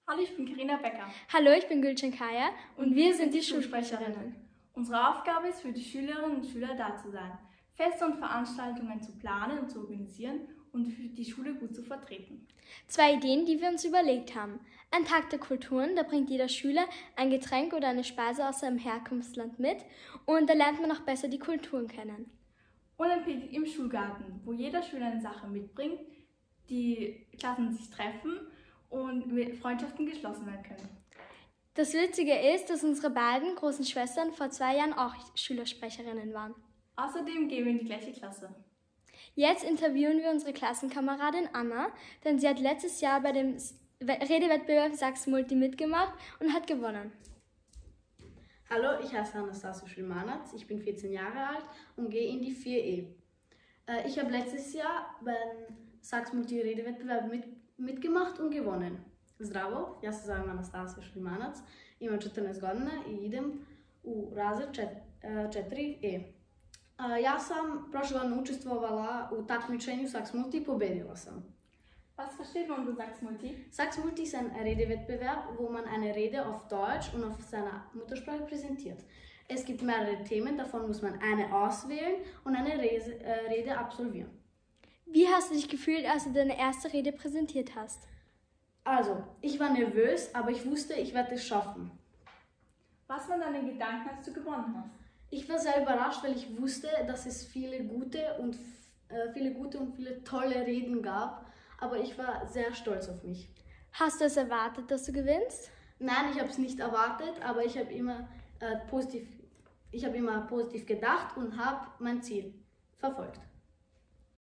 Hallo, ich bin Carina Becker. Hallo, ich bin Gülcan Kaya und wir sind die Schulsprecherinnen. Unsere Aufgabe ist für die Schülerinnen und Schüler da zu sein, Feste und Veranstaltungen zu planen und zu organisieren und für die Schule gut zu vertreten. 2 Ideen, die wir uns überlegt haben. Ein Tag der Kulturen, da bringt jeder Schüler ein Getränk oder eine Speise aus seinem Herkunftsland mit und da lernt man auch besser die Kulturen kennen. Und ein Picknick im Schulgarten, wo jeder Schüler eine Sache mitbringt, die Klassen sich treffen und Freundschaften geschlossen werden können. Das Witzige ist, dass unsere beiden großen Schwestern vor 2 Jahren auch Schülersprecherinnen waren. Außerdem gehen wir in die gleiche Klasse. Jetzt interviewen wir unsere Klassenkameradin Anna, denn sie hat letztes Jahr bei dem Redewettbewerb Sachs Multi mitgemacht und hat gewonnen. Hallo, ich heiße Anastasia Schlimanatz, ich bin 14 Jahre alt und gehe in die 4E. Ich habe letztes Jahr beim Sachs Multi Redewettbewerb mitgemacht und gewonnen. Zdravo, ja se zovem Anastasia Šlimanac, imam 14 godina I idem u razred 4E. Ja sam prošle godine učestvovala u takmičenju Sachs Multi I pobedila sam. Was versteht man unter Sachs Multi? Sachs Multi ist ein Redewettbewerb, wo man eine Rede auf Deutsch und auf seiner Muttersprache präsentiert. Es gibt mehrere Themen, davon muss man eine auswählen und eine Rede absolvieren. Wie hast du dich gefühlt, als du deine erste Rede präsentiert hast? Also, ich war nervös, aber ich wusste, ich werde es schaffen. Was waren deine Gedanken, als du gewonnen hast? Ich war sehr überrascht, weil ich wusste, dass es viele gute und viele tolle Reden gab, aber ich war sehr stolz auf mich. Hast du es erwartet, dass du gewinnst? Nein, ich habe es nicht erwartet, aber ich habe immer positiv gedacht und habe mein Ziel verfolgt.